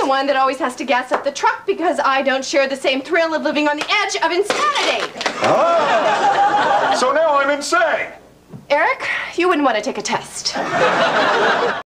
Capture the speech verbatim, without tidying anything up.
the one that always has to gas up the truck because I don't share the same thrill of living on the edge of insanity. Ah, so now I'm insane. Eric, you wouldn't want to take a test.